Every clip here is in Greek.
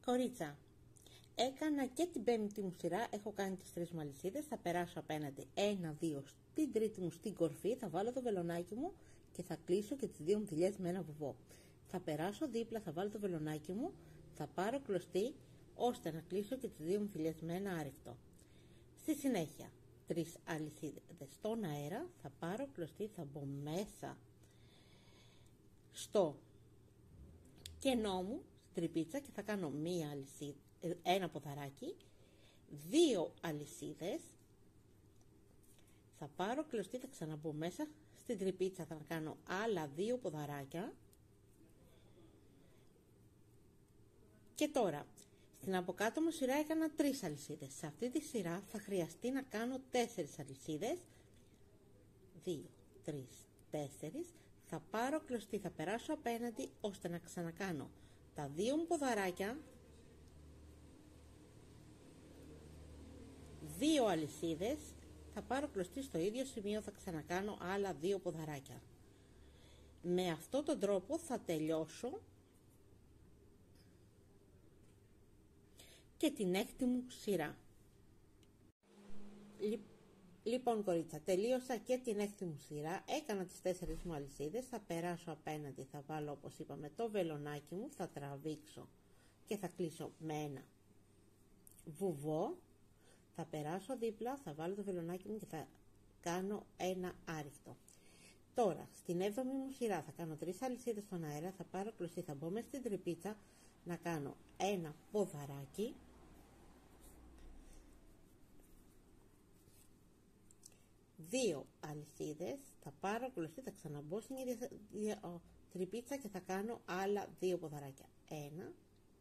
Κορίτσα, έκανα και την πέμπτη μου σειρά, έχω κάνει τις 3 μου αλυσίδες, θα περάσω απέναντι 1-2 στην τρίτη μου στην κορφή, θα βάλω το βελονάκι μου και θα κλείσω και τις 2 μου δουλειές με ένα βουβό. Θα περάσω δίπλα, θα βάλω το βελονάκι μου, θα πάρω κλωστή ώστε να κλείσω και τις 2 μου δουλειές με ένα άρρηκτο. Στη συνέχεια, 3 αλυσίδες στον αέρα, θα πάρω κλωστή, θα μπω μέσα στο κενό μου, τρυπίτσα και θα κάνω μία αλυσίδα, ένα ποδαράκι, 2 αλυσίδες, θα πάρω κλωστή, θα ξαναμπω μέσα στην τρυπίτσα, θα κάνω άλλα 2 ποδαράκια και τώρα στην από κάτω μου σειρά έκανα 3 αλυσίδες. Σε αυτή τη σειρά θα χρειαστεί να κάνω 4 αλυσίδες, 2, 3, 4, θα πάρω κλωστή, θα περάσω απέναντι ώστε να ξανακάνω τα 2 μου ποδαράκια, 2 αλυσίδες, θα πάρω κλωστή στο ίδιο σημείο, θα ξανακάνω άλλα 2 ποδαράκια. Με αυτόν τον τρόπο θα τελειώσω και την 6η μου σειρά. Λοιπόν κορίτσα, τελείωσα και την 6η μου σειρά, έκανα τις 4 μου αλυσίδες, θα περάσω απέναντι, θα βάλω όπως είπαμε το βελονάκι μου, θα τραβήξω και θα κλείσω με ένα βουβό, θα περάσω δίπλα, θα βάλω το βελονάκι μου και θα κάνω ένα άρρηκτο. Τώρα στην 7η μου σειρά θα κάνω 3 αλυσίδες στον αέρα, θα πάρω κλωστή, θα μπω μέσα στην τρυπίτσα να κάνω ένα ποδαράκι, 2 αλυσίδες, θα πάρω κλωστή, θα ξαναμπω στην ίδια τρυπίτσα και θα κάνω άλλα 2 ποδαράκια, 1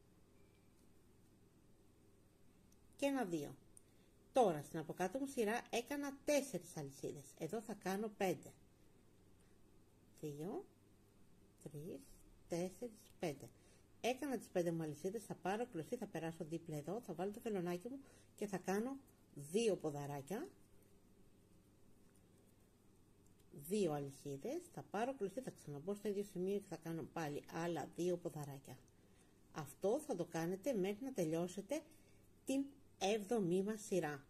και ένα 2. Τώρα στην από κάτω μου σειρά έκανα 4 αλυσίδες, εδώ θα κάνω 5, 2, 3, 4, 5. Έκανα τις 5 μου αλυσίδες, θα πάρω κλωστή, θα περάσω δίπλα εδώ, θα βάλω το βελονάκι μου και θα κάνω 2 ποδαράκια, 2 αλυσίδες, θα πάρω κλωστή, θα ξαναμπω στο ίδιο σημείο και θα κάνω πάλι άλλα 2 ποδαράκια. Αυτό θα το κάνετε μέχρι να τελειώσετε την 7η μας σειρά.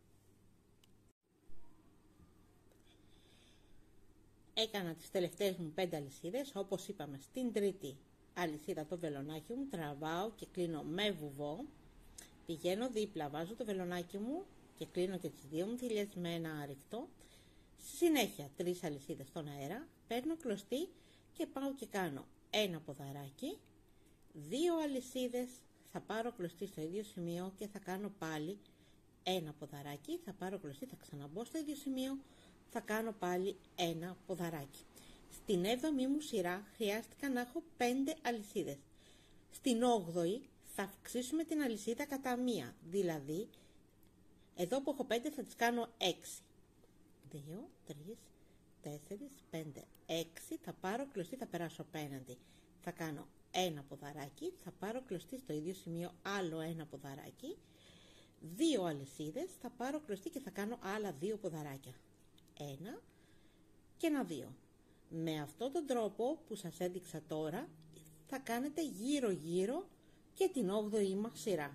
Έκανα τις τελευταίες μου 5 αλυσίδες, όπως είπαμε στην τρίτη αλυσίδα το βελονάκι μου, τραβάω και κλείνω με βουβό, πηγαίνω δίπλα, βάζω το βελονάκι μου και κλείνω και τις 2 μου θηλιές με ένα άρρηκτο. Στη συνέχεια 3 αλυσίδες στον αέρα, παίρνω κλωστή και πάω και κάνω ένα ποδαράκι, 2 αλυσίδες, θα πάρω κλωστή στο ίδιο σημείο και θα κάνω πάλι ένα ποδαράκι, θα πάρω κλωστή, θα ξαναμπω στο ίδιο σημείο, θα κάνω πάλι ένα ποδαράκι. Στην 7η μου σειρά χρειάστηκα να έχω 5 αλυσίδες. Στην 8η θα αυξήσουμε την αλυσίδα κατά 1, δηλαδή εδώ που έχω 5 θα τις κάνω 6. 2, 3, 4, 5, 6, θα πάρω κλωστή, θα περάσω απέναντι, θα κάνω ένα ποδαράκι, θα πάρω κλωστή στο ίδιο σημείο άλλο ένα ποδαράκι, 2 αλυσίδες, θα πάρω κλωστή και θα κάνω άλλα 2 ποδαράκια, 1 και ένα 2. Με αυτόν τον τρόπο που σας έδειξα τώρα θα κάνετε γύρω γύρω και την 8η μας σειρά.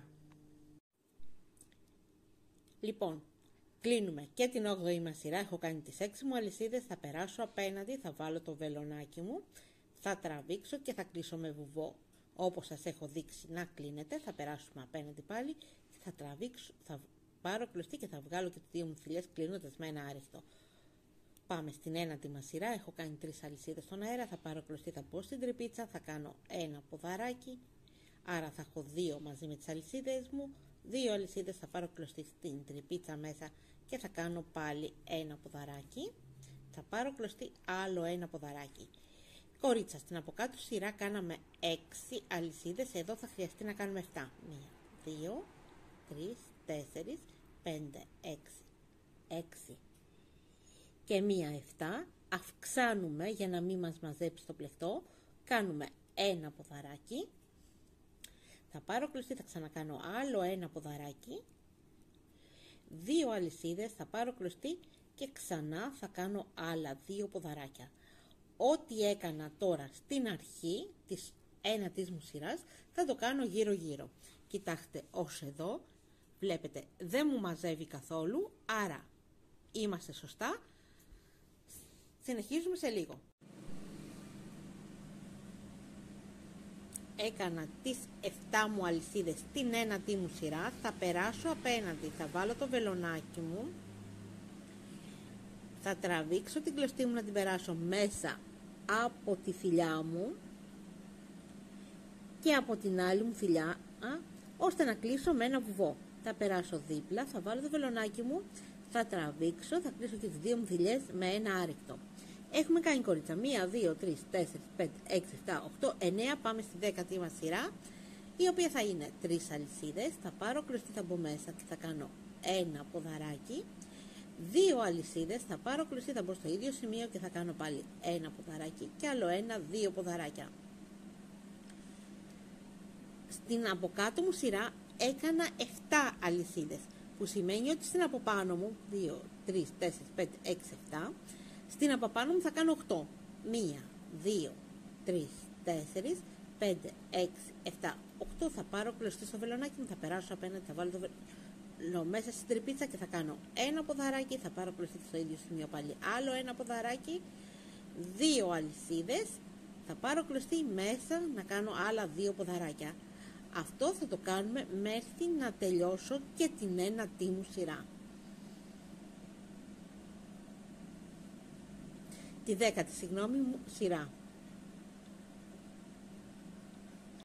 Λοιπόν, κλείνουμε και την 8η μας σειρά, έχω κάνει τις 6 μου αλυσίδες, θα περάσω απέναντι, θα βάλω το βελονάκι μου, θα τραβήξω και θα κλείσω με βουβό όπως σας έχω δείξει να κλείνετε, θα περάσουμε απέναντι πάλι, θα τραβήξω, θα πάρω κλωστή και θα βγάλω και τις 2 μου θηλιές κλείνοντας με ένα άρρηκτο. Πάμε στην 9η μας σειρά, έχω κάνει 3 αλυσίδες στον αέρα, θα πάρω κλωστή, θα μπω στην τρυπίτσα, θα κάνω ένα ποδαράκι, άρα θα έχω 2 μαζί με τις αλυσίδες μου, 2 αλυσίδες, θα πάρω κλωστή στην τρυπίτσα μέσα και θα κάνω πάλι ένα ποδαράκι, θα πάρω κλωστή άλλο ένα ποδαράκι. Κορίτσα, στην από κάτω σειρά κάναμε 6 αλυσίδες, εδώ θα χρειαστεί να κάνουμε 7. 1, 2, 3, 4, 5, 6 και μία 7, αυξάνουμε για να μην μας μαζέψει το πλεκτό, κάνουμε ένα ποδαράκι, θα πάρω κλωστή, θα ξανακάνω άλλο ένα ποδαράκι, 2 αλυσίδες, θα πάρω κλωστή και ξανά θα κάνω άλλα 2 ποδαράκια. Ό,τι έκανα τώρα στην αρχή της ένατης μου σειράς θα το κάνω γύρω γύρω. Κοιτάξτε, ως εδώ βλέπετε δεν μου μαζεύει καθόλου, άρα είμαστε σωστά. Συνεχίζουμε σε λίγο. Έκανα τις 7 μου αλυσίδες στην ένατη μου σειρά, θα περάσω απέναντι, θα βάλω το βελονάκι μου, θα τραβήξω την κλωστή μου να την περάσω μέσα από τη φυλιά μου και από την άλλη μου φυλιά, ώστε να κλείσω με ένα βουβό. Θα περάσω δίπλα, θα βάλω το βελονάκι μου, θα τραβήξω, θα κλείσω και τις δύο μου φυλιές με ένα άρρηκτο. Έχουμε κάνει, κορίτσα, 1, 2, 3, 4, 5, 6, 7, 8, 9, πάμε στη 10η μας σειρά, η οποία θα είναι 3 αλυσίδες, θα πάρω κλωστή, θα μπω μέσα και θα κάνω ένα ποδαράκι, 2 αλυσίδες, θα πάρω κλωστή, θα μπω στο ίδιο σημείο και θα κάνω πάλι ένα ποδαράκι και άλλο ένα, 2 ποδαράκια. Στην από κάτω μου σειρά έκανα 7 αλυσίδες, που σημαίνει ότι στην από πάνω μου 2, 3, 4, 5, 6, 7, στην από πάνω μου θα κάνω 8. 1, 2, 3, 4, 5, 6, 7, 8. Θα πάρω κλωστή στο βελονάκι μου, θα περάσω απέναντι, θα βάλω το βελονάκι μέσα στην τρυπίτσα και θα κάνω ένα ποδαράκι, θα πάρω κλωστή στο ίδιο σημείο πάλι άλλο ένα ποδαράκι, 2 αλυσίδες, θα πάρω κλωστή μέσα να κάνω άλλα 2 ποδαράκια. Αυτό θα το κάνουμε μέχρι να τελειώσω και την ένατη μου σειρά. Τη 10η, σειρά.